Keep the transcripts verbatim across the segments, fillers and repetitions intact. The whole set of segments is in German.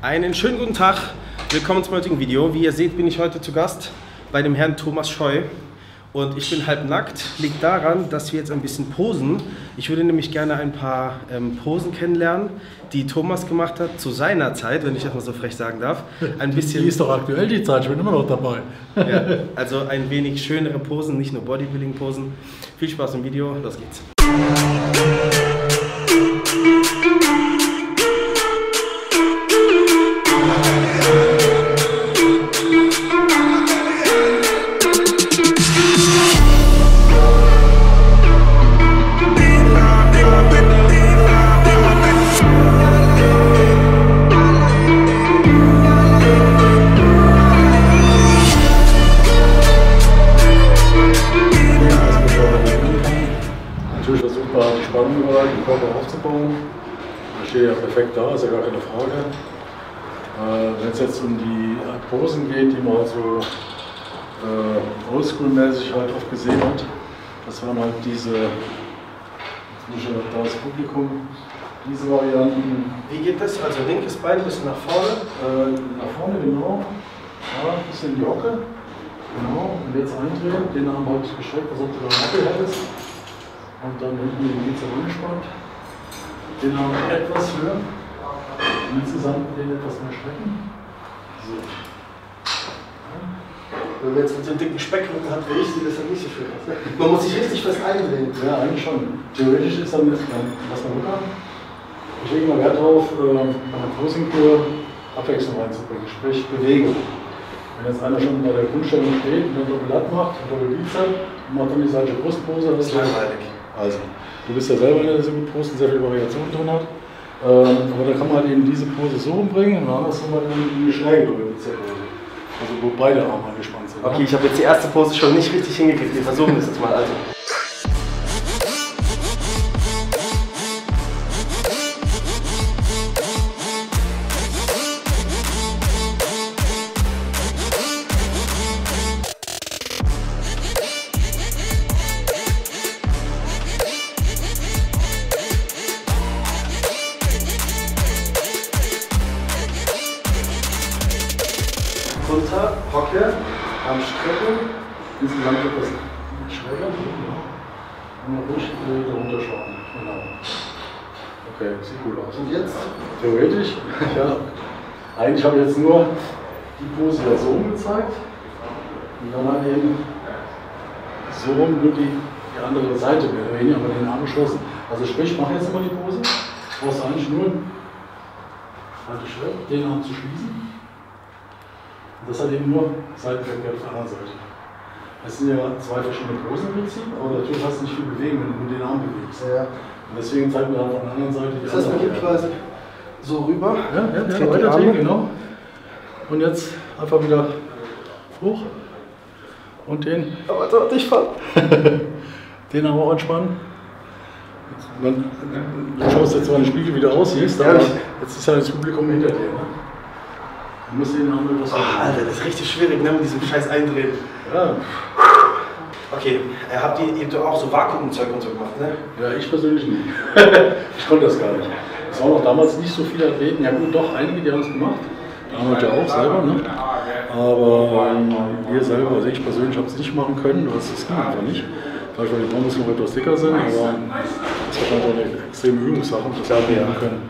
Einen schönen guten Tag, willkommen zum heutigen Video. Wie ihr seht, bin ich heute zu Gast bei dem Herrn Thomas Scheu und ich bin halb nackt. Liegt daran, dass wir jetzt ein bisschen posen. Ich würde nämlich gerne ein paar ähm, Posen kennenlernen, die Thomas gemacht hat zu seiner Zeit, wenn ich das mal so frech sagen darf. Ein bisschen. Die ist doch aktuell die Zeit, ich bin immer noch dabei. Ja, also ein wenig schönere Posen, nicht nur Bodybuilding-Posen. Viel Spaß im Video, los geht's. Natürlich versucht man die Spannung über den Körper aufzubauen. Da steht ja perfekt da, ist ja gar keine Frage. Äh, Wenn es jetzt um die Posen geht, die man halt so äh, oldschool-mäßig halt oft gesehen hat, das waren halt diese, jetzt muss ich ja da das Publikum, diese Varianten. Wie geht das? Also linkes Bein ein bisschen nach vorne. Äh, nach vorne, genau. Ja, ein bisschen in die Hocke. Genau. Und jetzt eindrehen, den Arm halt gestreckt, als ob du da eine Hocke hättest. Und dann hinten den Bizeps angespannt. Den Arm etwas höher. Und insgesamt den etwas mehr strecken. So. Ja. Wenn man jetzt mit so einem dicken Speckrücken hat, wie ich, sieht das dann nicht so schön aus. Ne? Man muss sich richtig fest eindrehen. Ja, eigentlich schon. Theoretisch ist dann, was man locker. Ich lege mal Wert darauf, äh, bei der Posingkur Abwechslung reinzubringen, sprich Bewegung. Wenn jetzt einer schon bei der Grundstellung steht und dann Doppel-Lat macht, Doppel-Bizeps und macht dann die seite Brustpose, Das ist langweilig. Also, du bist ja selber einer, der so gut Posten sehr viel Variation drin hat. Ähm, aber da kann man halt eben diese Pose so rumbringen und andersrum halt in die schräge Doppel-Bizeps-Pose. Also wo beide Arme angespannt sind. Okay, ich habe jetzt die erste Pose schon nicht richtig hingekriegt. Wir versuchen das jetzt mal. Also. Runter, Hocke, am Strecken. Insgesamt etwas schräger. Und dann ruhig wieder runterschauen. Genau. Okay, sieht gut aus. Und jetzt? Theoretisch, ja. Eigentlich habe ich jetzt nur die Pose ja so rum gezeigt. Und dann halt eben so rum nur die, die andere Seite mehr oder weniger, aber den Arm geschlossen. Also sprich, mach jetzt immer die Pose. Du brauchst eigentlich nur halte schräg, den Arm zu schließen. Und das hat eben nur Seitenverkehr auf der anderen Seite. Es sind ja zwei verschiedene Posen im Prinzip, aber natürlich hast du nicht viel Bewegung, wenn du nur den Arm bewegst. Ja. Und deswegen zeigen wir dann von der anderen Seite die Das heißt, man geht quasi so rüber. Ja, ja, ja, dreht die weiter Arme. drehen, genau. Und jetzt einfach wieder hoch. Und den. Aber dort nicht fallen. Den aber auch entspannen. Man, du schaust jetzt zwar in den Spiegel wieder aus, siehst, Ja, aber ich- jetzt ist ja das Publikum hinter dir. Ne? Du musst den Arm etwas. Oh, Alter, das ist richtig schwierig, ne, mit diesem Scheiß Eindrehen. Ja. Okay, äh, habt ihr, ihr habt doch auch so Vakuumzeug und so gemacht, ne? Ja, ich persönlich nicht. Ich konnte das gar nicht. Es waren auch damals nicht so viele Athleten. Ja gut, doch, einige, die haben es gemacht. Arnold ja auch selber, ne? Aber ähm, wir selber, also ich persönlich habe es nicht machen können, das, das ging einfach nicht. Vielleicht weil die Bambus noch etwas dicker sind, aber das ist wahrscheinlich auch eine extreme Übungssache, das wir machen können.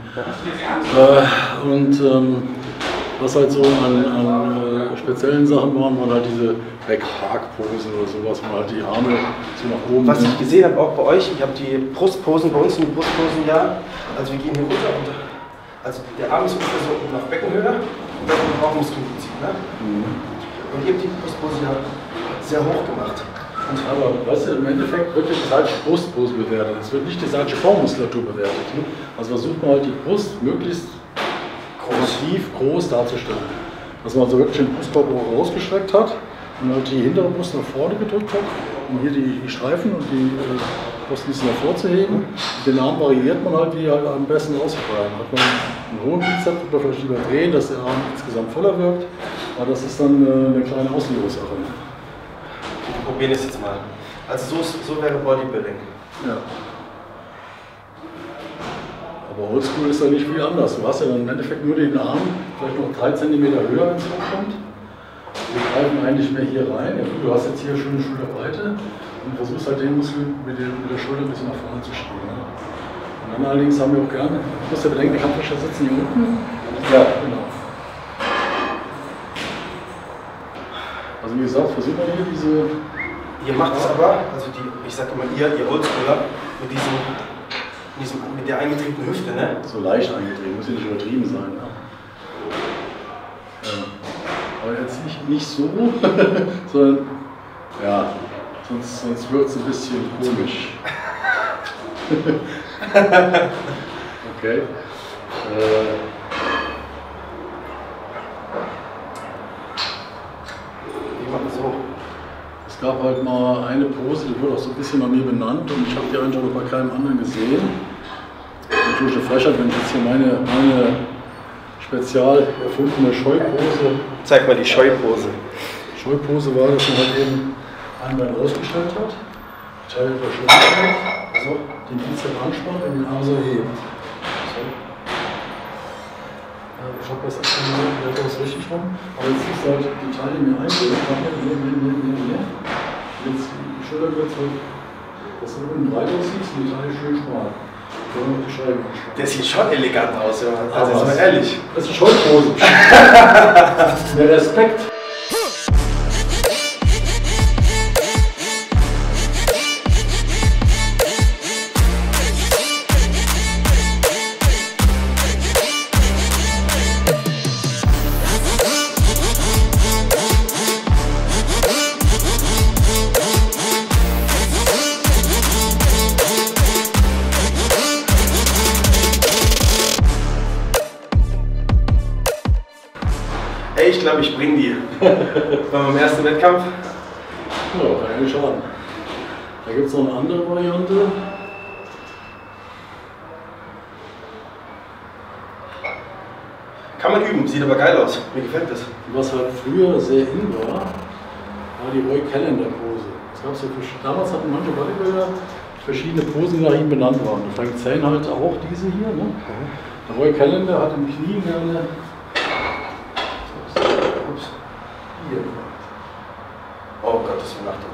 Äh, und ähm, was halt so an, an äh, speziellen Sachen waren, waren halt diese Back-Park-Posen oder sowas, wo man halt die Arme so nach oben. Was ich gesehen habe, auch bei euch, ich habe die Brustposen, bei uns sind die Brustposen ja, also wir gehen hier runter und also der Arm ist ungefähr so nach Beckenhöhe und dann haben wir auch Muskelprinzip, ne? Mhm. Und ihr habt die Brustpose ja sehr hoch gemacht. Und Aber weißt du, im Endeffekt wird die seitliche Brustpose bewertet. Es wird nicht die seitliche Bauchmuskulatur bewertet. Ne? Also versucht man halt die Brust möglichst massiv groß darzustellen. Dass man also wirklich den Brustkorb auch rausgestreckt hat und halt die hintere Brust nach vorne gedrückt hat, um hier die, die Streifen und die äh, Brust ein bisschen hervorzuheben. Den Arm variiert man halt, wie halt am besten aussieht. Hat man einen hohen Bizeps, oder vielleicht lieber drehen, dass der Arm insgesamt voller wirkt. Aber das ist dann äh, eine kleine Auslegungssache. wir probieren es jetzt mal. Also so, ist, so wäre Bodybuilding. Ja. Aber Oldschool ist ja nicht viel anders. Du hast ja dann im Endeffekt nur den Arm, vielleicht noch drei Zentimeter höher, wenn es hochkommt. Wir greifen eigentlich mehr hier rein. Ja, du hast jetzt hier schöne Schulterbreite und versuchst halt den Muskel mit, den, mit der Schulter ein bisschen nach vorne zu schieben. Ne? Und dann allerdings haben wir auch gerne, du musst ja bedenken, die Kampfrichter sitzen hier unten. Ja, genau. Also wie gesagt, versucht man hier diese... Ihr macht es aber, also die, ich sag immer ihr, ihr Oldschooler, mit diesem, diesem, mit der eingetretenen Hüfte, ne? So leicht eingetreten, muss ja nicht übertrieben sein. Ne? Ja. Aber jetzt nicht, nicht so, sondern, ja, sonst, sonst wird es ein bisschen komisch. Okay. Äh, So. Es gab halt mal eine Pose, die wurde auch so ein bisschen bei mir benannt und ich habe die eigentlich noch bei keinem anderen gesehen. Natürlich eine Frechheit, wenn ich jetzt hier meine, meine spezial erfundene Scheupose. Zeig mal die Scheupose. Scheupose war, dass man halt eben ein Bein rausgestellt hat, Teil der Schulter, also den Bizeps anspannt und den Arm so hebt. So. Ich habe das etwas richtig rum, aber jetzt ist halt die Taille mir eingeholt. Jetzt die Schulter wird halt, dass du unten breit aussiehst und die Taille schön schmal. Die Scheiben der sieht schon elegant aus, ja. Also jetzt mal ehrlich. Das ist eine Scheupose. Der Respekt. Ey, ich glaube, ich bringe die. Bei meinem ersten Wettkampf. Ja, kann ja nicht schaden. Da gibt es noch eine andere Variante. Kann man üben, sieht aber geil aus. Mir gefällt das. Was halt früher sehr in war, war die Roy Callender Pose. Es gab so, damals hatten manche Bodybuilder verschiedene Posen, die nach ihm benannt waren. Der Frank Zane halt auch diese hier. Ne? Mhm. Der Roy Callender hat im Knie gerne ups, hier gemacht. Oh Gott, das ist Achtung.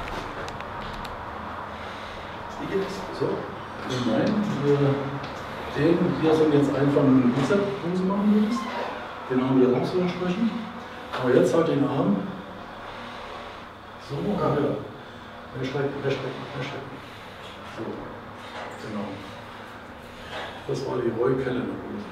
Wie geht das? So? Nein, den hier soll jetzt einfach eine Bizeps-Pose machen würdest. Den Arm wieder auch so entsprechend. Aber jetzt halt den Arm so, ah, ja. Mehr strecken, mehr strecken, mehr strecken. So, genau. Das war die Roy Callender Pose.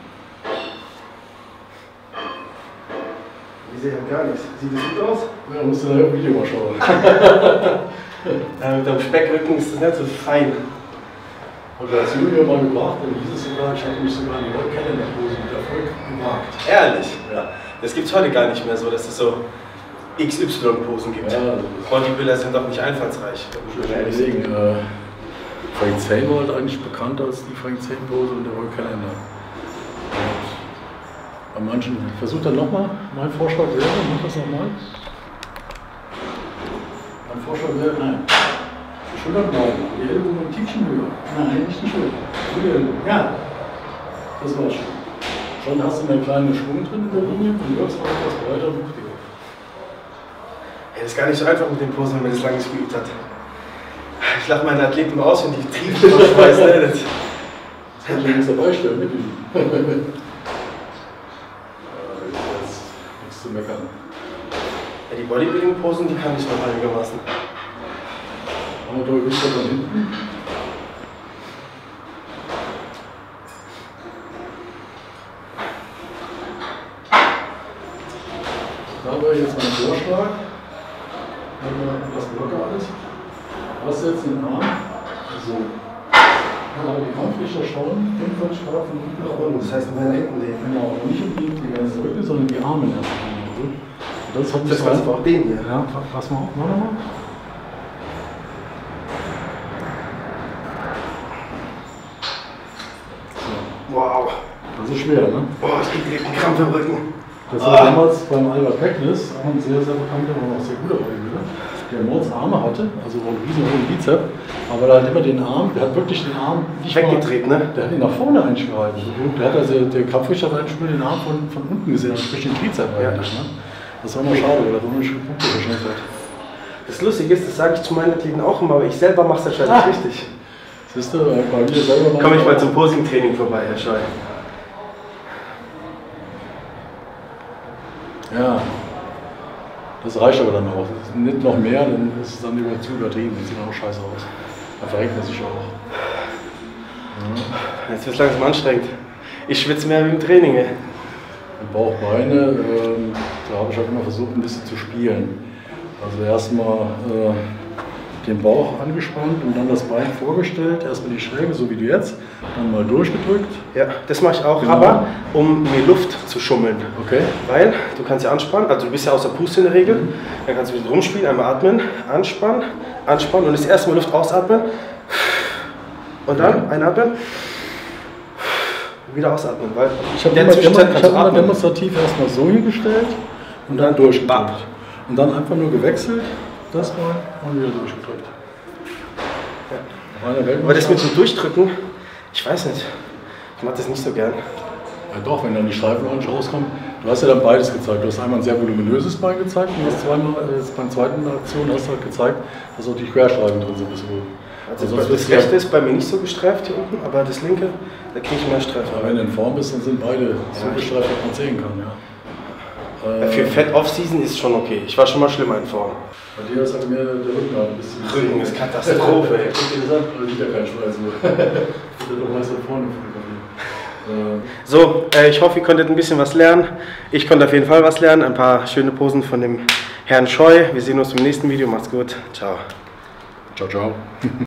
Ich sehe ja gar nichts. Sieht das gut aus? Ja, musst du nachher im Video mal schauen. Ja, mit dem Speckrücken ist das nicht so fein. Und als Junior mal gebracht, dann hieß es sogar, ich hatte mich sogar in die Roy Callender Pose mit Erfolg gewagt. Ehrlich? Ja. Das gibt es heute gar nicht mehr so, dass es so X Y-Posen gibt. Ja, Bodybuilder sind doch nicht einfallsreich. Deswegen, äh, Frank Zane war halt eigentlich bekannt als die Frank Zane Pose und der Roy Callender. Bei manchen, versucht dann nochmal, mein Vorschlag wäre, mach das nochmal. Mein Vorschlag wäre, nein. Die Schultern bleiben, die Ellbogen ein Tickchen höher. Nein, nicht die Schulter. Ja, das war's schon. Schon hast du einen kleinen Schwung drin in der Linie und wirkst auch etwas breiter und wuchtiger. Ja, das ist gar nicht so einfach mit den Posen, wenn man das lange nicht geübt hat. Ich lache meine Athleten aus, wenn die Triebe schmeißen. Ne? Das kann ich nichts dabei stellen, mit ihnen. Nichts zu meckern. Ja, die Bodybuilding-Posen, die kann ich noch einigermaßen. Aber da bist du von hinten. Da wäre jetzt mein Vorschlag. Wenn man das locker alles. Du hast jetzt den Arm. So. Aber die Kampfrichter schauen fünfundvierzig Grad von hinten nach unten. Das heißt, meine hinten legen. Genau, aber nicht unbedingt die ganze Rücken, sondern die Arme erst einmal. Das hat das so einfach. Den hier. Ja, pass mal auf, mach mal. Wow. Das ist schwer, ne? Boah, ich krieg direkt einen Krampf im Rücken. Das war ah. damals beim Albert Becknis, auch ein sehr, sehr bekannter und auch sehr guter Bodybuilder, der Mordsarme hatte, also einen riesen hohen Bizep, aber der hat immer den Arm, der hat wirklich den Arm nicht weggedreht, ne? Der hat ihn nach vorne eingehalten. Mhm. Der hat also, der Kampfrichter hat schon den Arm von, von unten gesehen, also sprich den Bizep ja. eigentlich. Ne? Das war immer schade, weil er so eine Punkte verschenkt hat. Das Lustige ist, das sage ich zu meinen Athleten auch immer, aber ich selber mache es anscheinend ah. nicht richtig. Siehst du, bei mir selber... Komme ich mal zum Posing-Training vorbei, Herr Scheu. Ja, das reicht aber dann auch. Nicht noch mehr, dann ist es dann über zu übertrieben. Das sieht dann auch scheiße aus. Dann verrenkt man sich auch. Ja. Jetzt wird es langsam anstrengend. Ich schwitze mehr wie im Training. Bauch, Beine, äh, da habe ich halt immer versucht, ein bisschen zu spielen. Also erstmal äh, den Bauch angespannt und dann das Bein vorgestellt. Erstmal die Schräge, so wie du jetzt, dann mal durchgedrückt. Ja, das mache ich auch, genau. Aber um mir Luft zu schummeln. Okay. Weil du kannst ja anspannen, also du bist ja außer Puste in der Regel. Mhm. Dann kannst du wieder rumspielen, einmal atmen, anspannen, anspannen und das erste Mal Luft ausatmen. Und dann ja. einatmen. Wieder ausatmen. Weil ich habe immer, hab immer demonstrativ erstmal so hingestellt und, und dann, dann durchgedrückt. Und dann einfach nur gewechselt, das mal und wieder durchgedrückt. Ja. Aber das mit dem Durchdrücken, ich weiß nicht, ich mache das nicht so gern. Ja doch, wenn dann die Streifen ordentlich rauskommen. Du hast ja dann beides gezeigt. Du hast einmal ein sehr voluminöses Bein gezeigt und hast zweimal, äh, beim zweiten Aktion hast du halt gezeigt, dass auch die Querstreifen drin sind. Also das, das rechte ist bei mir nicht so gestreift hier unten, aber das linke, da kriege ich mehr Streifen. Ja, wenn du in Form bist, dann sind beide so ja, gestreift, dass man sehen kann. Ja. Ja, für Fett Off-Season ist schon okay. Ich war schon mal schlimmer in Form. Bei dir ist halt mehr der Rücken ein bisschen. Rücken ist Katastrophe. Ey. Guck dir das an, da liegt ja kein Schweiß mehr. Du weißt da vorne. So, äh, ich hoffe, ihr konntet ein bisschen was lernen. Ich konnte auf jeden Fall was lernen. Ein paar schöne Posen von dem Herrn Scheu. Wir sehen uns im nächsten Video. Macht's gut. Ciao. Ciao, ciao.